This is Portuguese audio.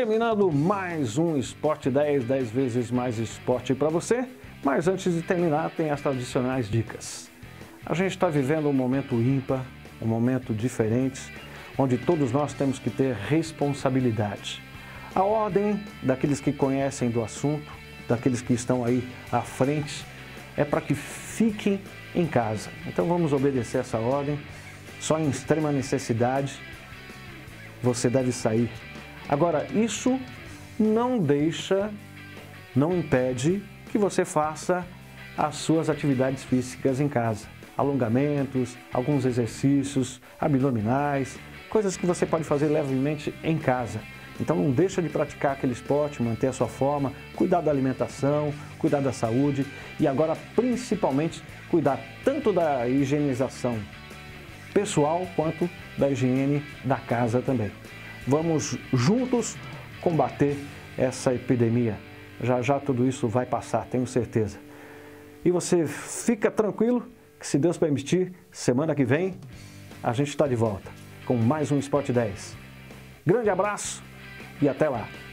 Terminando mais um Sport 10, 10 vezes mais esporte para você. Mas antes de terminar, tem as tradicionais dicas. A gente está vivendo um momento ímpar, um momento diferente, onde todos nós temos que ter responsabilidade. A ordem daqueles que conhecem do assunto, daqueles que estão aí à frente, é para que fiquem em casa. Então vamos obedecer essa ordem. Só em extrema necessidade você deve sair. Agora, isso não impede que você faça as suas atividades físicas em casa. Alongamentos, alguns exercícios abdominais, coisas que você pode fazer levemente em casa. Então não deixa de praticar aquele esporte, manter a sua forma, cuidar da alimentação, cuidar da saúde e agora principalmente cuidar tanto da higienização pessoal quanto da higiene da casa também. Vamos juntos combater essa epidemia. Já já tudo isso vai passar, tenho certeza. E você fica tranquilo que, se Deus permitir, semana que vem a gente está de volta com mais um Sport 10. Grande abraço e até lá!